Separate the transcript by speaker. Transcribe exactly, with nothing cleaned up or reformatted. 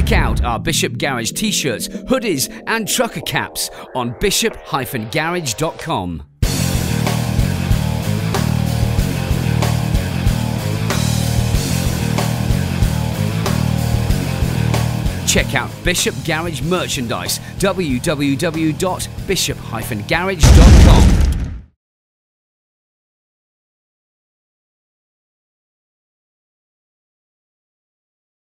Speaker 1: Check out our Bishop Garage t-shirts, hoodies and trucker caps on bishop dash garage dot com. Check out Bishop Garage merchandise, w w w dot bishop dash garage dot com.